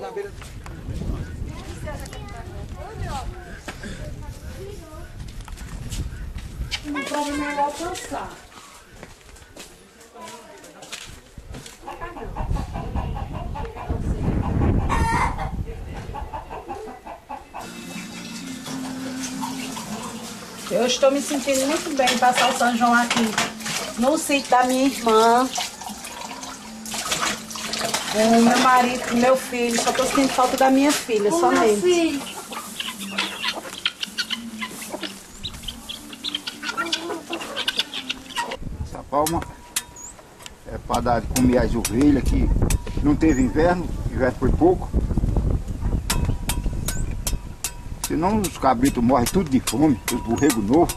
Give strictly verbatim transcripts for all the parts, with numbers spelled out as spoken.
na beira. O problema é alcançar. Eu estou me sentindo muito bem em passar o São João aqui no sítio da minha irmã, com o meu marido, com o meu filho. Só estou sentindo falta da minha filha, só nele. Essa palma é para dar de comer as ovelhas, que não teve inverno, inverno foi pouco. Senão os cabritos morrem tudo de fome, os borregos novos.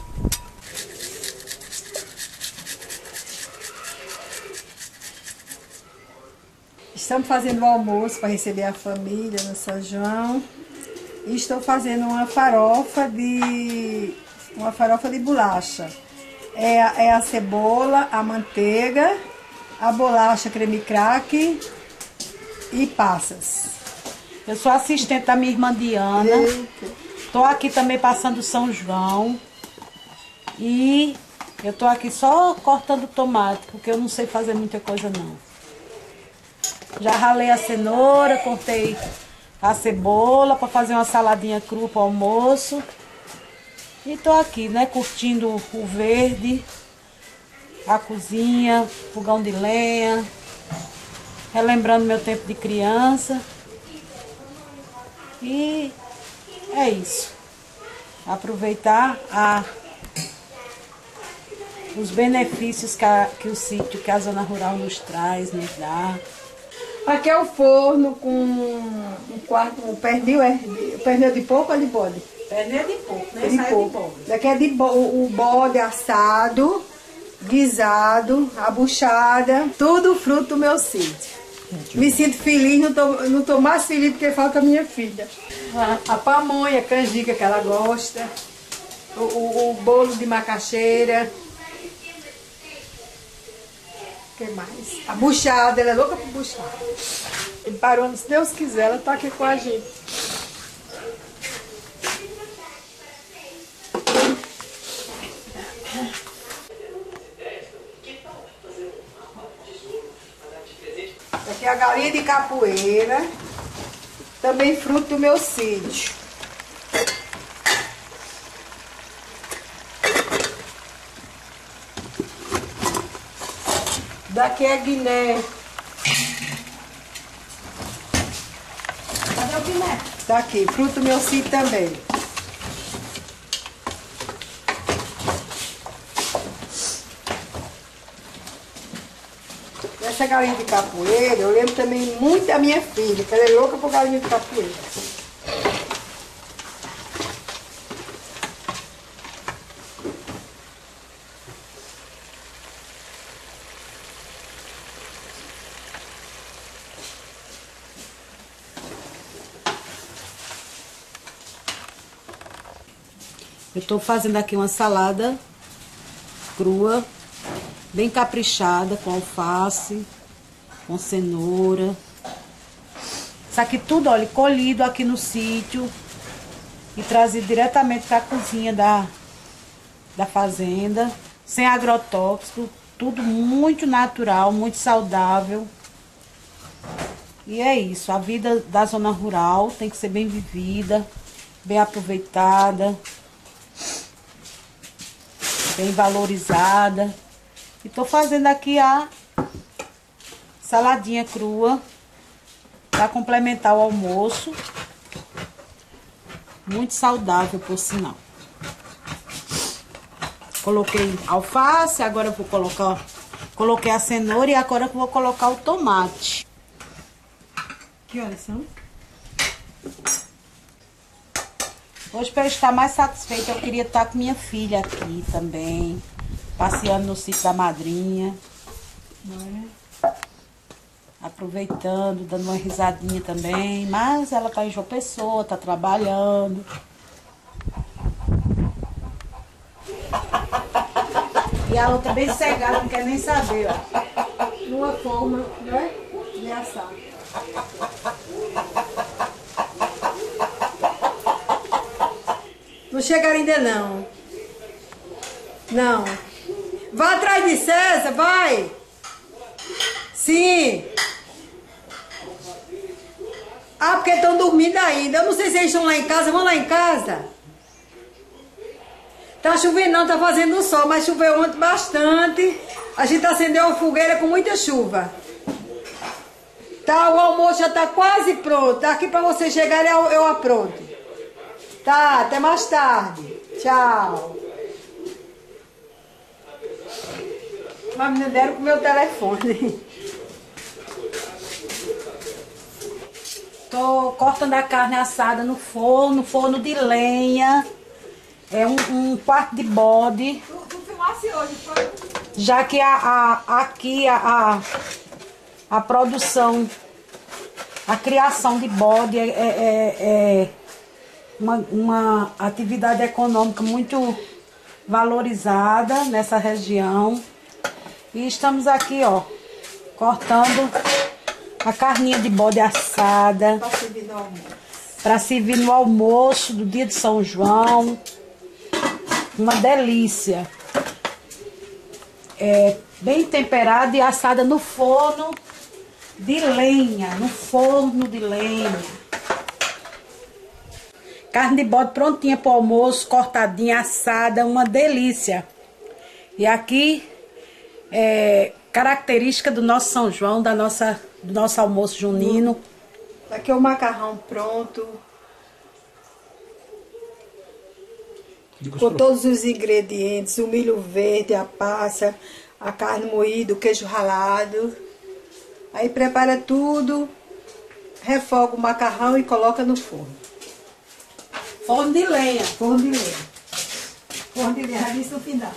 Estamos fazendo o almoço para receber a família no São João. E estou fazendo uma farofa de uma farofa de bolacha. É, a- é a cebola, a manteiga, a bolacha creme crack e passas. Eu sou assistente da minha irmã Diana. Estou aqui também passando São João. E eu estou aqui só cortando tomate, porque eu não sei fazer muita coisa não. Já ralei a cenoura, cortei a cebola para fazer uma saladinha crua para o almoço. E tô aqui, né, curtindo o verde, a cozinha, fogão de lenha, relembrando meu tempo de criança. E é isso. Aproveitar a, os benefícios que, a, que o sítio, que a zona rural nos traz, nos dá. Aqui é o forno com um quarto, o pernil é o pernil de porco ou de bode? Pernil de porco, né? De Sai porco. de bode. Daqui é de bo o bode assado, guisado, a buchada, tudo fruto do meu sítio. Me sinto feliz, não tô, não tô mais feliz porque falta a minha filha. A, a pamonha, a canjica que ela gosta, o, o, o bolo de macaxeira. O que mais? A buchada, ela é louca por buchada. E parou, se Deus quiser, ela tá aqui com a gente. Aqui é a galinha de capoeira, também fruto do meu sítio. Daqui é guiné. Cadê o guiné? Daqui, fruto do meu sítio também. Essa galinha de capoeira, eu lembro também muito da minha filha, que ela é louca por galinha de capoeira. Eu estou fazendo aqui uma salada crua, bem caprichada, com alface, com cenoura. Isso aqui tudo, olha, colhido aqui no sítio e trazido diretamente para a cozinha da, da fazenda, sem agrotóxico, tudo muito natural, muito saudável. E é isso, a vida da zona rural tem que ser bem vivida, bem aproveitada, bem valorizada. E tô fazendo aqui a saladinha crua para complementar o almoço. Muito saudável, por sinal. Coloquei alface, agora eu vou colocar, coloquei a cenoura e agora eu vou colocar o tomate. Que horas são? Hoje, para eu estar mais satisfeita, eu queria estar com minha filha aqui também, passeando no sítio da madrinha, né? Aproveitando, dando uma risadinha também, mas ela tá em João Pessoa, tá trabalhando. E a outra bem cegada, não quer nem saber, ó. Numa forma, né, de assar. Não chegaram ainda não. Não. Vai atrás de César, vai. Sim. Ah, porque estão dormindo ainda. Eu não sei se eles estão lá em casa. Vão lá em casa. Tá chovendo não, tá fazendo sol, mas choveu ontem bastante. A gente acendeu uma fogueira com muita chuva. Tá, o almoço já tá quase pronto. Aqui pra você chegar eu, eu apronto. Tá, até mais tarde. Tchau. Mas me deram com o meu telefone. Tô cortando a carne assada no forno, forno de lenha. É um, um quarto de bode. Tu, tu filmasse hoje, foi? Já que a, a, aqui a, a, a produção, a criação de bode é, é, é uma, uma atividade econômica muito valorizada nessa região. E estamos aqui, ó, cortando a carninha de bode assada Pra servir no almoço. para servir no almoço do dia de São João. Uma delícia. É bem temperada e assada no forno de lenha, no forno de lenha. Carne de bode prontinha para o almoço, cortadinha, assada, uma delícia. E aqui é característica do nosso São João, da nossa, do nosso almoço junino. Aqui é o macarrão pronto. Com todos os ingredientes, o milho verde, a passa, a carne moída, o queijo ralado. Aí prepara tudo, refoga o macarrão e coloca no forno. Forno de lenha. Forno de lenha. Forno de lenha, já disse no final.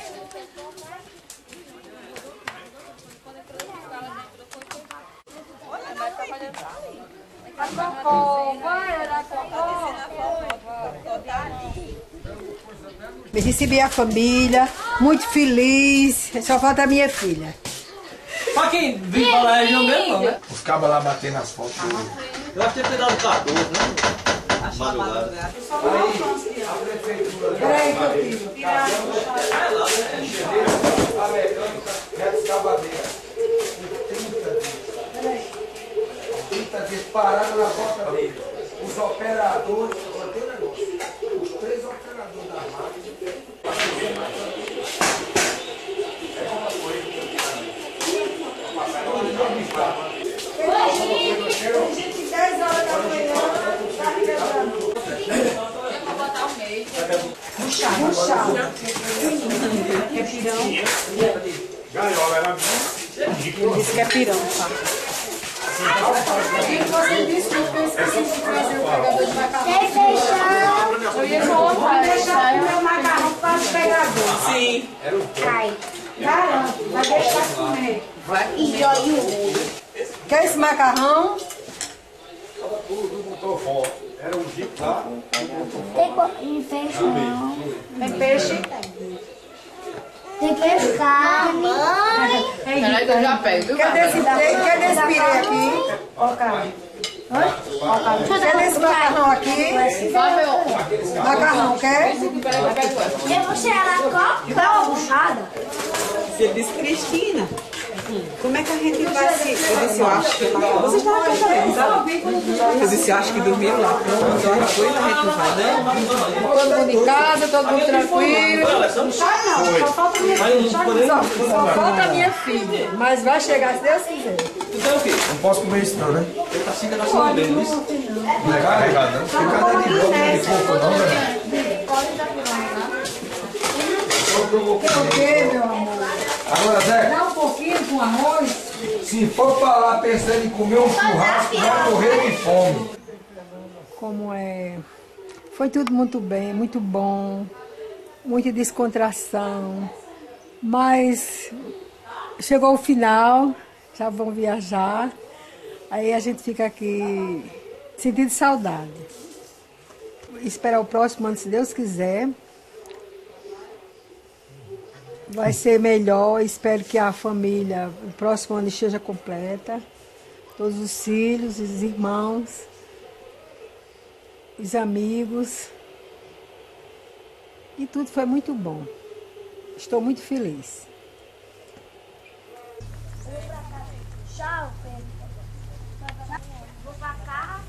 Me recebi a família, muito feliz. Só falta a minha filha. Pra quem vive lá na região mesmo, não, né? Os cabas lá batendo as fotos. Eu acho que tem pegado o cardoso, né? Madrugada. Peraí, meu filho. A mecânica é escavadeira. trinta dias parada na porta dele. Os operadores, agora tem um negócio. Os três operadores da máquina. dez horas da manhã, tá quebrando. Puxar, puxar. É pirão. Gaiola era Ele disse que é pirão, tá? Você disse que eu esqueci de trazer o pegador de macarrão. Quer deixar? Eu ia colocar, deixar o meu macarrão para o pegador. Sim. Cai. Garanto, vai deixar comer. E olha o Quer esse macarrão? tudo, botou foto. Era um jeep lá. Tem co- não peixe não. Tem peixe? Tem peixe carne. Peraí que eu já pego, viu? Quer desse, quer desse pirê aqui? Ó, carne. Quer desse macarrão aqui? Vai, meu. Macarrão, quer? Peraí que eu pego essa. Eu vou tirar na copa. Dá uma puxada. Você disse, Cristina, como é que a gente vai se... Eu disse, eu acho que... Vocês estavam aqui também, sabe? Eu disse, eu acho que dormiram lá. Então depois a gente não vai, né? Todo mundo em casa, todo mundo tranquilo. Só falta a minha filha. Só, só falta a minha filha. Mas vai chegar se Deus quiser. Tu tem o quê? Não posso comer isso não, né? Ele tá assim, tá cima dele, isso. Não é carregado, não. Fica cadê de boca, de coco, não, né? O que, meu amor? Agora, Zé, Dá um pouquinho com arroz. se for pra lá pensando em comer um churrasco, vai morrer de fome. Como é... Foi tudo muito bem, muito bom. Muita descontração. Mas chegou o final, já vão viajar. Aí a gente fica aqui sentindo saudade. Esperar o próximo ano, se Deus quiser. Vai ser melhor, espero que a família, o próximo ano esteja completa. Todos os filhos, os irmãos, os amigos. E tudo foi muito bom. Estou muito feliz. Tchau, Pedro. Vou pra casa.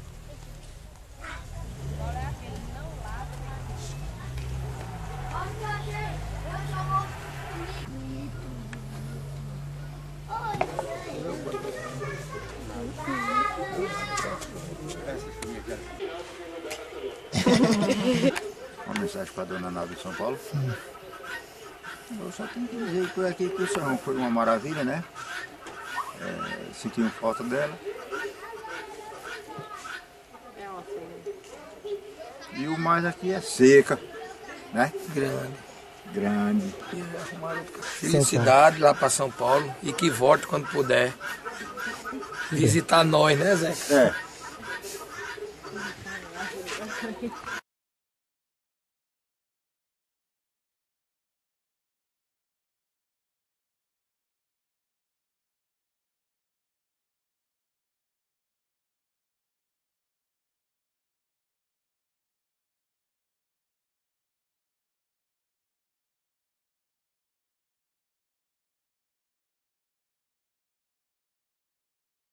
Uma mensagem para a dona Nada de São Paulo. Eu só tenho que dizer por aqui que o São João foi uma maravilha, né? É, sentimos falta dela. E o mais aqui é seca, né? Grande. Grande. Felicidade lá para São Paulo e que volte quando puder visitar nós, né, Zé? É.